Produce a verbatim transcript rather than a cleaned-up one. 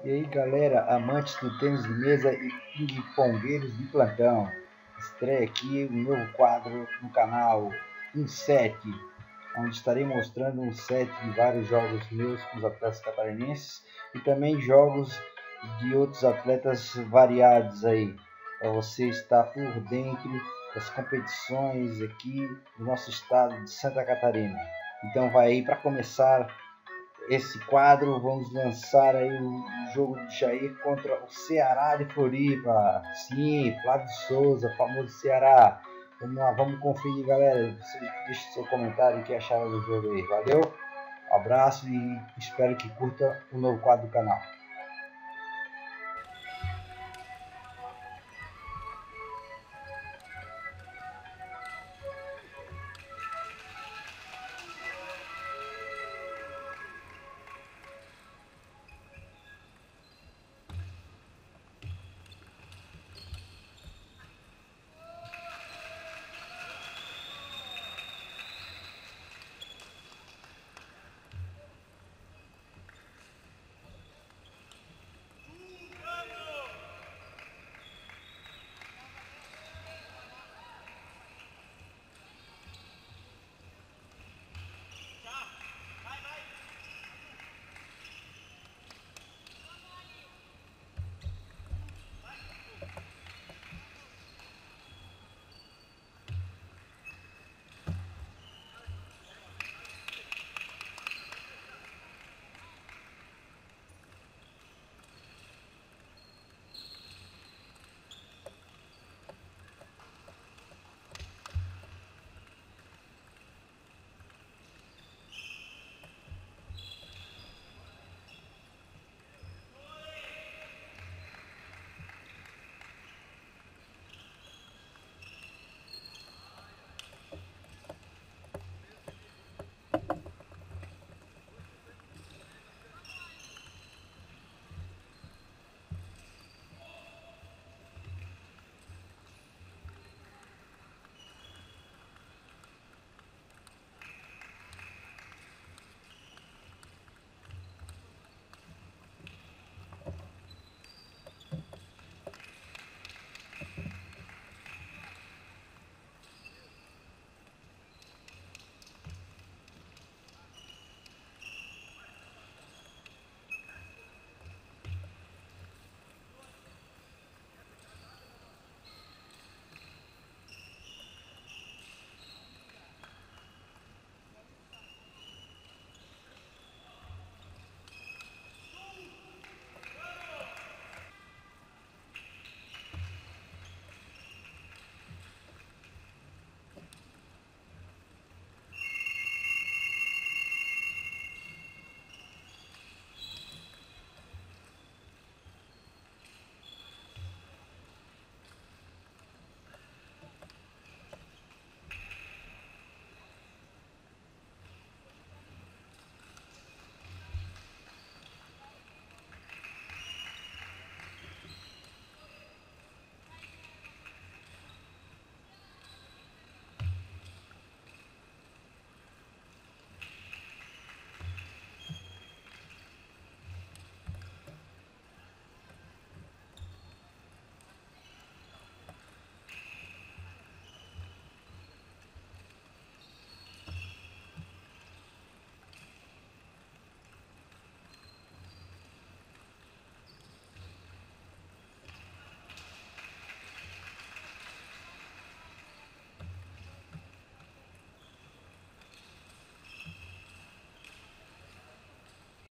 E aí galera, amantes do tênis de mesa e ping-pongueiros de plantão, estreia aqui um novo quadro no canal, um set, onde estarei mostrando um set de vários jogos meus com os atletas catarinenses e também jogos de outros atletas variados aí, para você estar por dentro das competições aqui do nosso estado de Santa Catarina. Então vai aí para começar esse quadro, vamos lançar aí o jogo de Jair contra o Ceará de Floripa. Sim, Flávio Souza, famoso Ceará. Vamos lá, vamos conferir, galera. Você deixa seu comentário o que acharam do jogo aí. Valeu, abraço e espero que curta o novo quadro do canal.